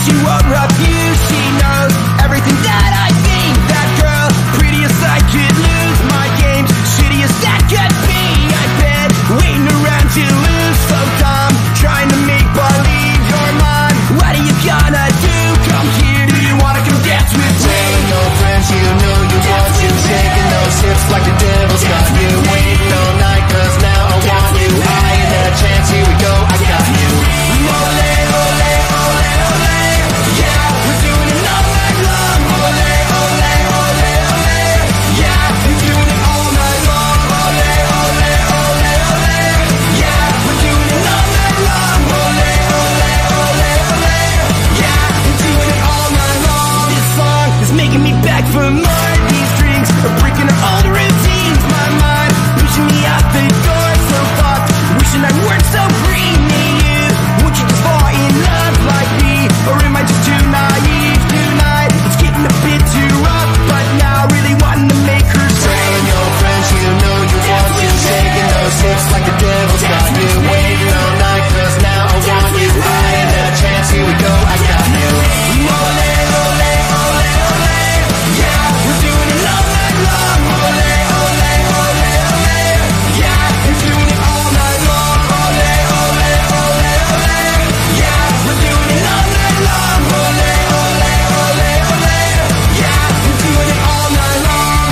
she won't refuse. She knows everything that I think. That girl, prettiest I could lose. My game's shittiest that could be. I've been waiting around to lose. So dumb, trying to make believe you're mine. What are you gonna do? Come here, do you wanna come dance with me? Telling your friends you know you want to. Taking those hips like the devil's got you. Waiting all night cause now I want you. I ain't had a chance, here we go, I got you. Ole, ole, ole, ole. Yeah, we're doing it all night long. Ole, ole, ole, ole. Yeah, we're doing it all night long. Ole, ole, ole, ole. Yeah, we're doing it all night long. Ole, ole, ole, ole. Yeah, we're doing it all night long. This song is making me beg for more. These drinks are breaking up all the routines. My mind pushing me out the door. So fucked, wishing I weren't so free. Me, you, won't you just fall in love like me? Or am I just too naive tonight? It's getting a bit too rough, but now I really wanting to make her say. Telling your friends you know you want to. Taking those hips like the devil's got you. Waiting all night cause now I want you. I ain't had a chance, here we go, I got you. Ole, ole, ole, ole. Yeah, we're doing it all night long. Ole, ole, ole, ole. Yeah, we're doing it all night long. Ole, ole, ole, ole. Yeah, we're doing it all night long. Ole, ole, ole, ole. Yeah, we're doing it all night long.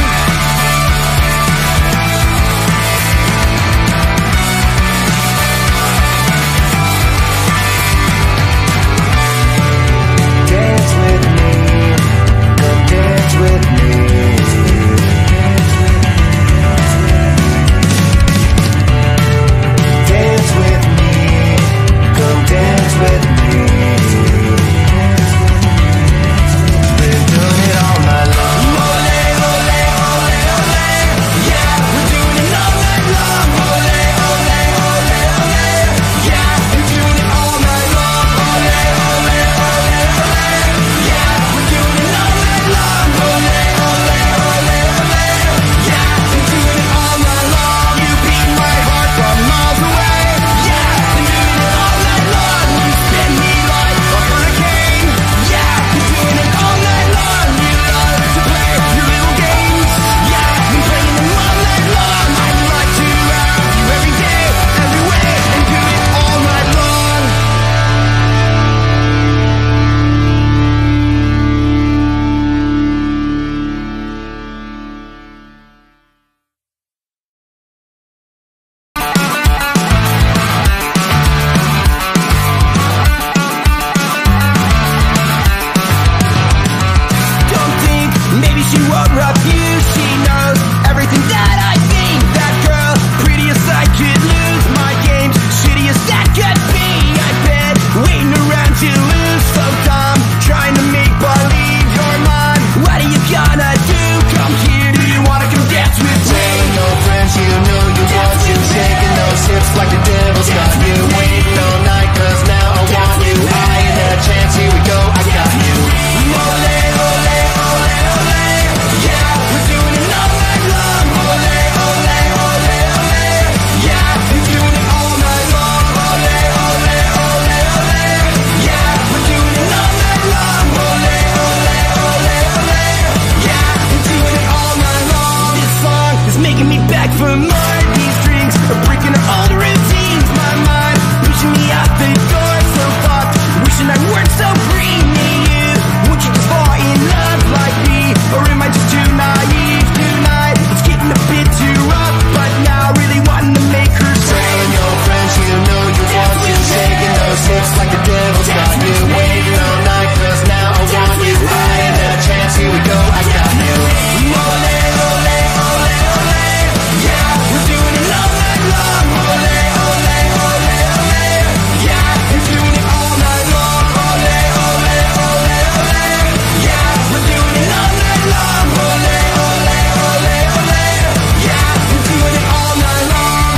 Dance with me, come dance with me. Dance with me, come dance with me. Been doing it all night long. Ole, ole, ole, ole. Yeah, we're doing it all night long. Ole, ole, ole, ole. Yeah, we're doing it all night long. Ole, ole, ole, ole. Yeah, we're doing it all night long. Ole, ole, ole, ole. Yeah, we're doing it all night long. You beat my heart from miles away. Yeah, we're doing it all night long. You spin me like a hurricane. Yeah, we're doing it all night long. You love to play your little games. Yeah, we're playing them all night long. I'd like to have you every day, every way, and do it all night long. Don't think maybe she won't refuse. She knows everything that I think. That girl, prettiest I could lose. My game's shittiest that could be. I've been waiting around to lose. So dumb, trying to make believe you're mine. What are you gonna do? Come here, do you wanna come dance with me? Telling your friends you know you want to. Taking those hips like the devil's got you. Waiting all night cause now I want you. I ain't had a chance, here we go, I got you. Ole, ole, ole, ole. Yeah, we're doing it all night long. Ole, ole, ole, ole. Yeah, we're doing it all night long. Ole, ole, ole, ole. Yeah, we're doing it all night long. Ole, ole, ole, ole. Yeah, we're doing it all night long. This song is making me beg for more. These drinks are breaking up all the routines. My mind pushing me out the door. So fucked, wishing I weren't so free. Me, you, won't you just fall in love like me? Or am I just too naive tonight? It's getting a bit too rough, but now I really wanting to make her say. Telling your friends you know you want to. Taking those hips like the devil's got you. Waiting all night cause now I want you. I ain't had a chance, here we go, I got you. Ole, ole, ole, ole. Yeah, we're doing it all night long. Ole, ole, ole, ole. Yeah, we're doing it all night long. Ole, ole, ole, ole. Yeah, we're doing it all night long. Ole, ole, ole, ole. Yeah, we're doing it all night long.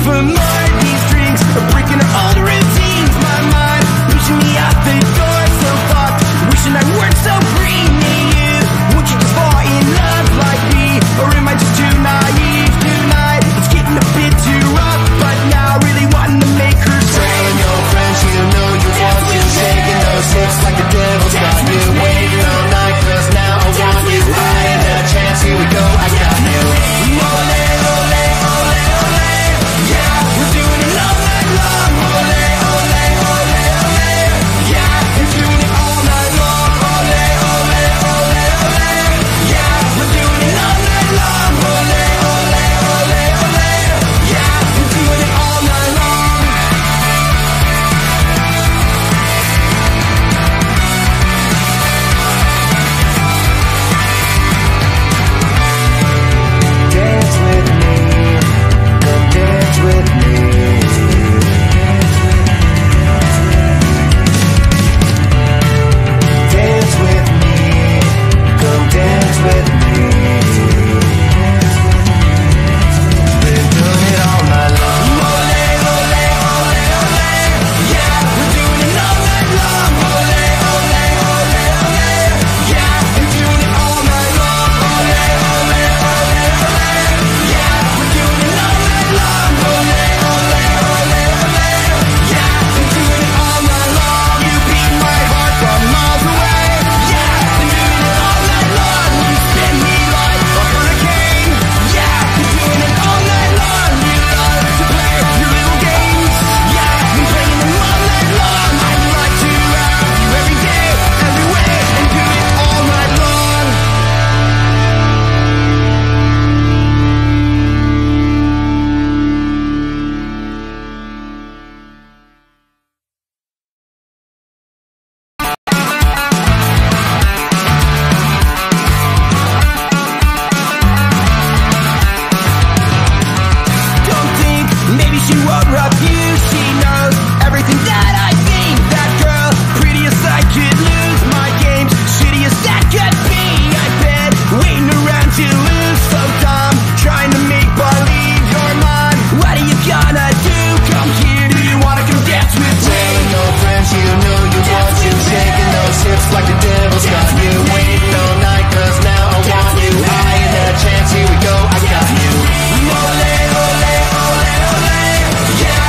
for more. These drinks are breaking all the routines. My mind pushing me out the door, so fucked, wishing I weren't so free. Me, you, won't you just fall in love like me? Or am I just too naive tonight? It's getting a bit too rough, but now really wanting to make her say, Telling your friends you know you want to, taking those hits like the devil's got you. Waiting all night, cause now I want you. I ain't had a chance, here we go, I got you. ole, ole, ole, ole. Yeah, we're doing it all night long. Ole, ole, ole, ole. Yeah, we're doing it all night long. Ole, ole, ole, ole. Yeah, we're doing it all night long. Ole, ole, ole, ole. Yeah, we're doing it all night long. Dance with me, come dance with me. Dance with me, come dance with me. Been doing it all night long. Ole, ole, ole, ole. Yeah, we're doing it all night long. Ole, ole, ole, ole. Yeah, we're doing it all night long. Ole, ole, ole, ole. Yeah, we're doing it all night long. Ole, ole, ole, ole. Yeah, we're doing it all night long. You beat my heart from miles away. Yeah, we're doing it all night long. You spin me like a hurricane. Yeah, we're doing it all night long. You love to play your little games. Yeah, we're playing them all night long. I'd like to have you every day, every way, and do it all night long. Don't think maybe she won't rough you. She knows everything that I think. That girl, prettiest I could lose. My game's shittiest that could be. I've been waiting around to lose. So dumb, trying to make believe you're mine. What are you gonna do? Come here, do you wanna come dance with me? Telling your friends you know you want to, taking those hits like the devil's got you. Waiting all night, cause now I want you. I ain't had a chance, here we go, I got you. Ole, ole, ole, ole. Yeah,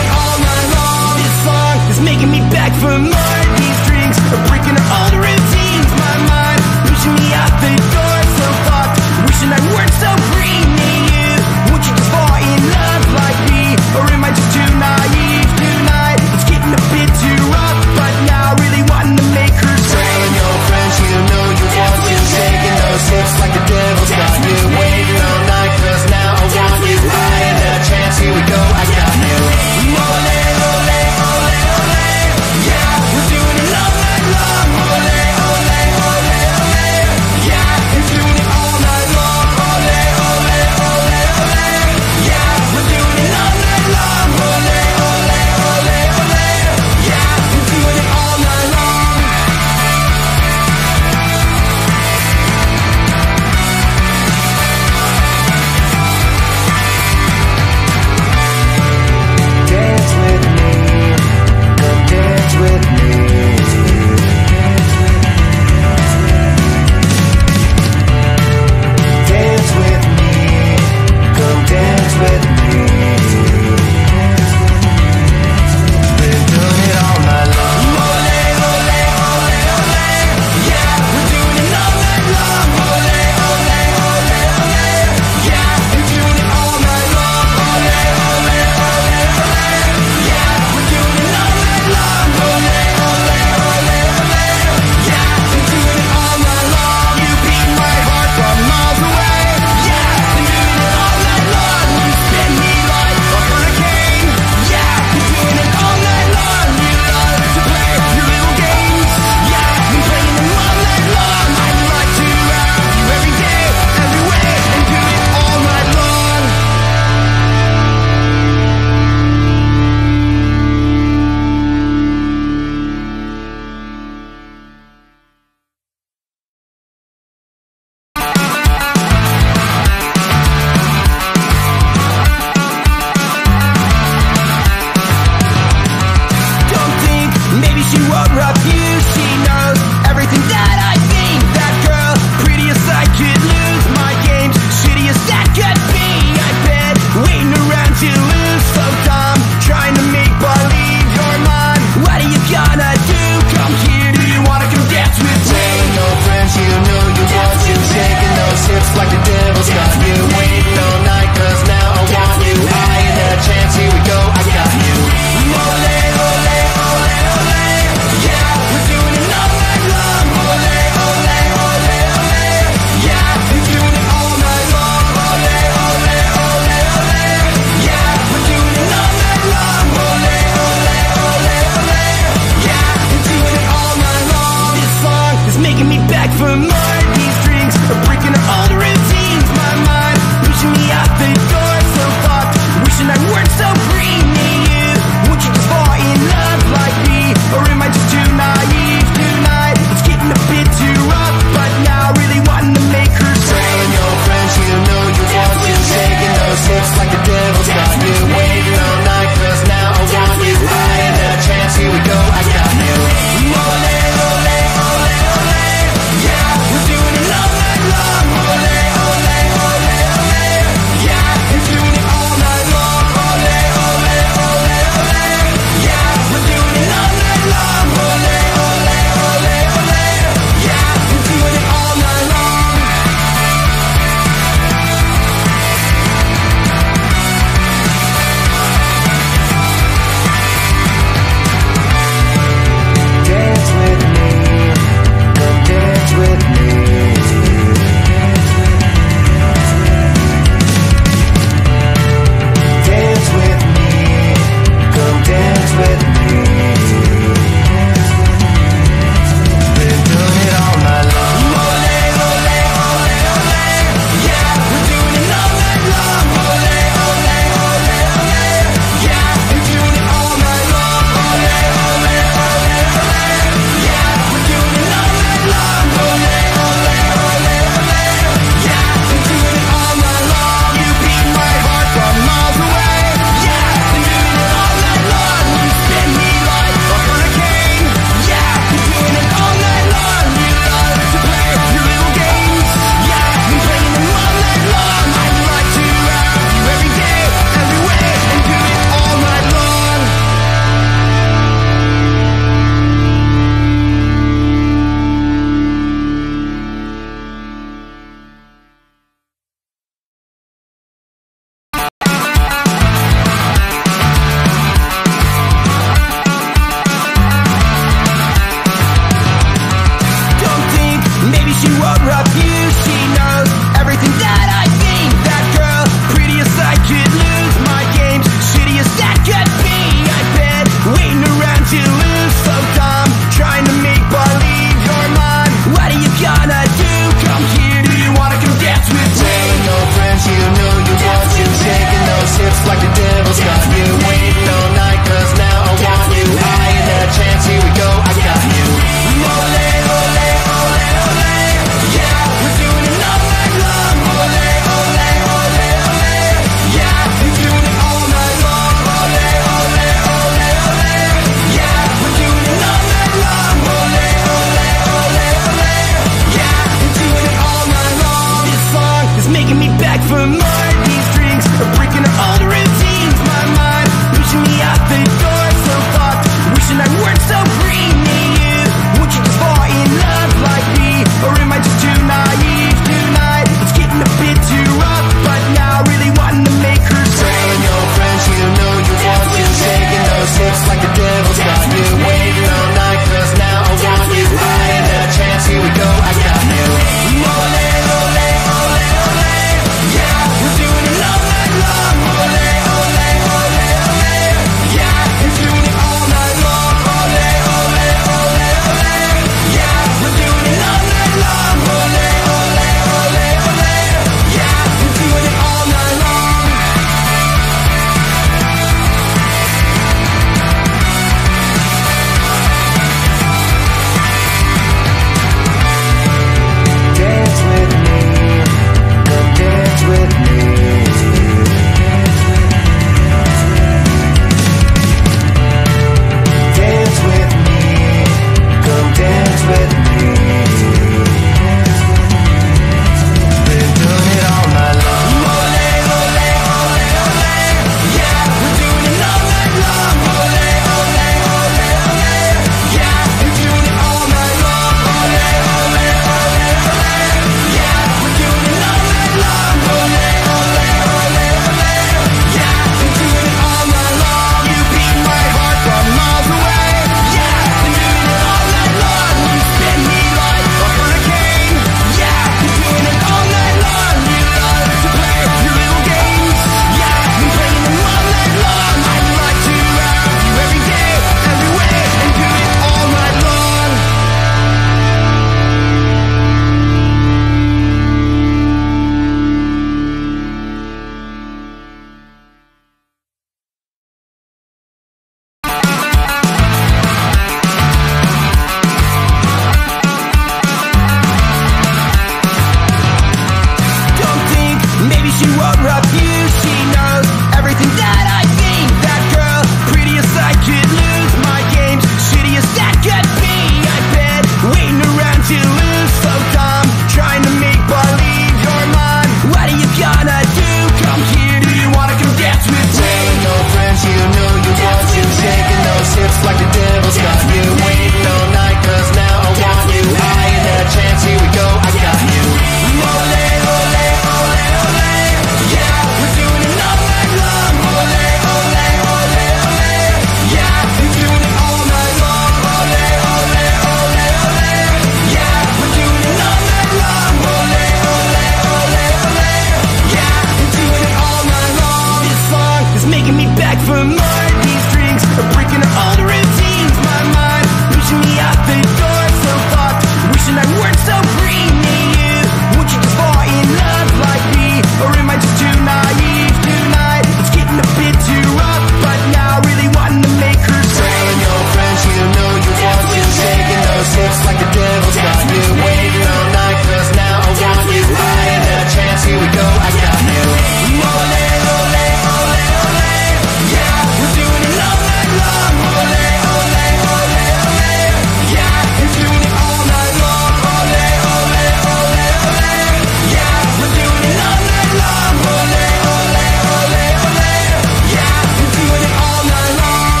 for more. These drinks are breaking all the routines. My mind pushing me out the door, so fucked. Wishing I weren't so free. Me, you, won't you just fall in love like me? Or am I just too naive tonight? It's getting a bit too rough, but now really wanting to make her say. Telling your friends you know you want to, shaking those hips like the devil's got you. Waiting all night, cause now I want you. I ain't had a chance, here we go, I got you. Ole, ole, ole, ole. Yeah, we're doing it all night long. Ole, ole, ole, ole. Yeah, we're doing it all night long. Ole, ole, ole, ole. Yeah, we're doing it all night long. Ole, ole, ole, ole. Yeah, we're doing it all night long.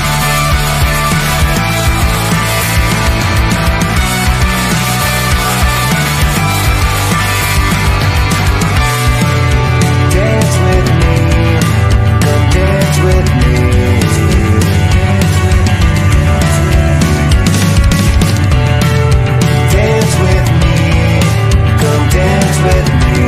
Dance with me, come dance with me. Dance with me, come dance with me.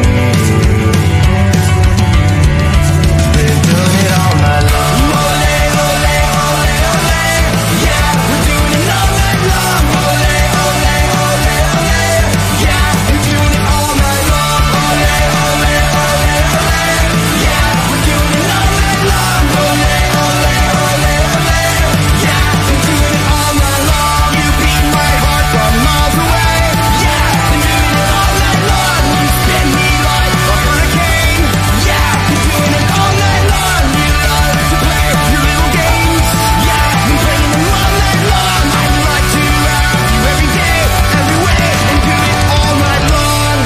Been doing it all night long. Ole, ole, ole, ole. Yeah, we're doing it all night long. Ole, ole, ole, ole. Yeah, we're doing it all night long. Ole, ole, ole, ole. Yeah, we're doing it all night long. Ole, ole, ole, ole. Yeah, we're doing it all night long. You beat my heart from miles away. Yeah, we're doing it all night long. You spin me like a hurricane. Yeah, we're doing it all night long. You love to play your little games. Yeah, we're playing them all night long. I'd like to have you every day, everywhere, and do it all night long.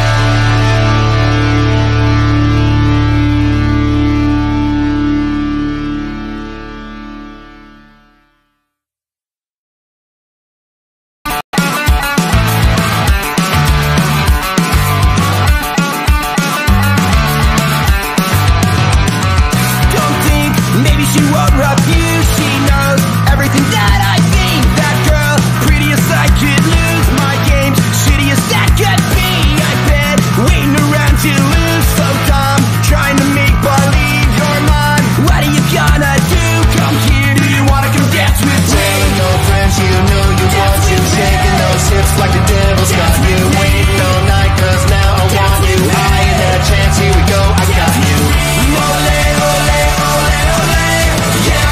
Don't think maybe she won't refuse. She knows everything that I think. That girl, prettiest I could lose. My game's shittiest that could be. I've been waiting around to lose. So dumb, trying to make believe you're mine. What are you gonna do? Come here, do you wanna come dance with me? Telling your friends you know you want to, shaking those hips like the devil's got you. Waiting all night, cause now I want you. I ain't had a chance, here we go, I got you. Ole, ole, ole, ole. Yeah,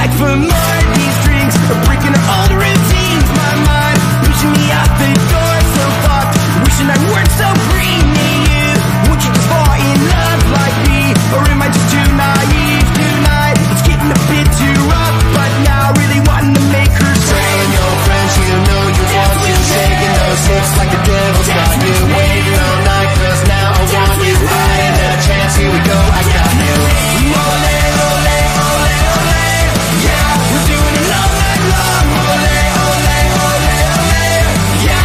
back for more. These drinks are breaking all the routines. My mind pushing me out the door, so fucked, wishing I weren't so free. Me, you, won't you just fall in love like me? Or am I just too naive tonight? It's getting a bit too rough, but now really wanting to make her say, Telling your friends you know you want to, taking those hits like the devil's got you. Waiting all night, cause now I want you. I ain't had a chance, here we go, I got you. ole, ole, ole, ole. Yeah, we're doing it all night long. Ole, ole, ole, ole. Yeah,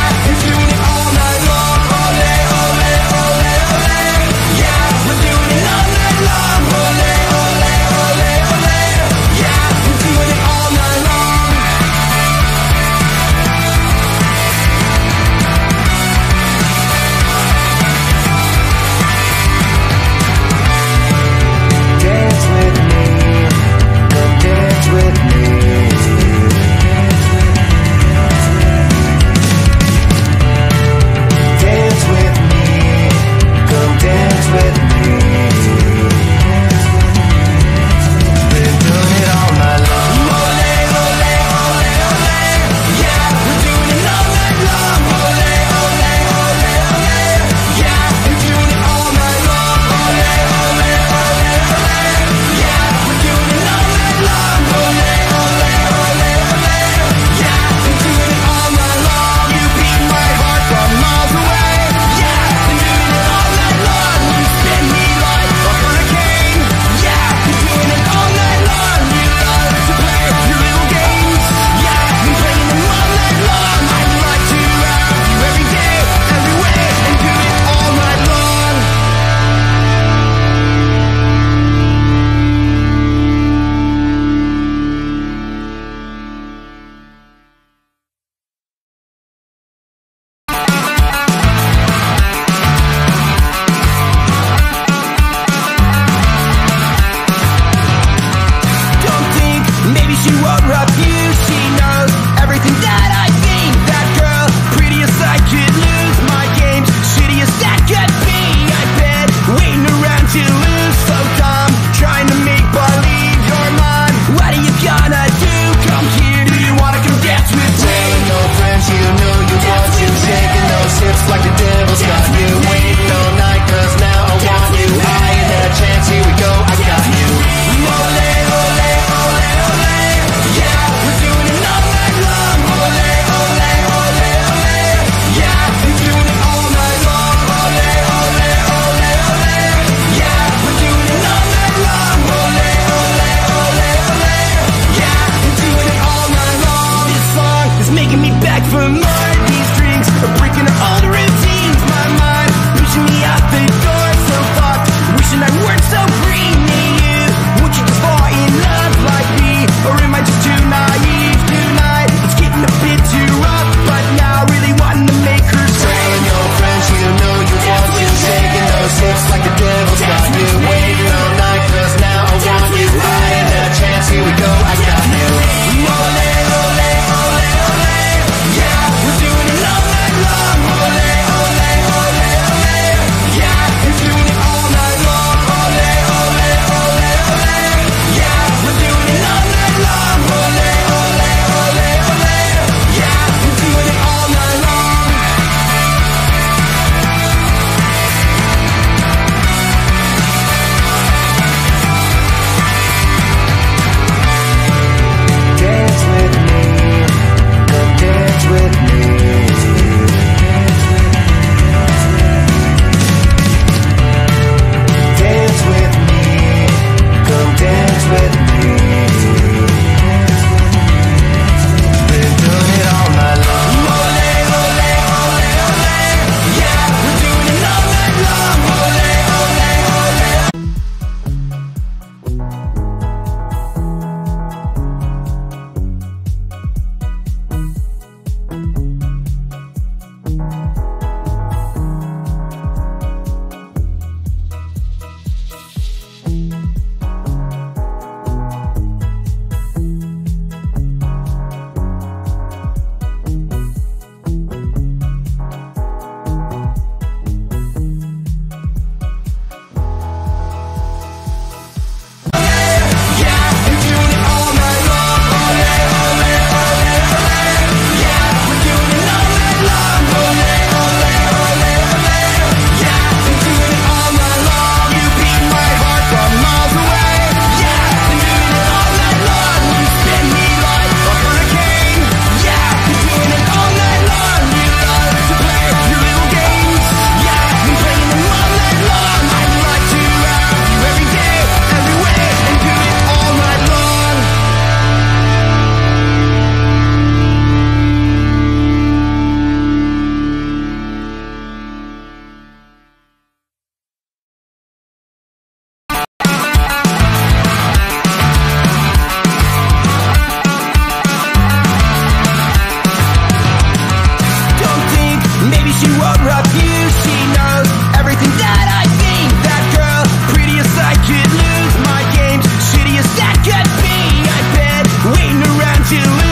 could you lose?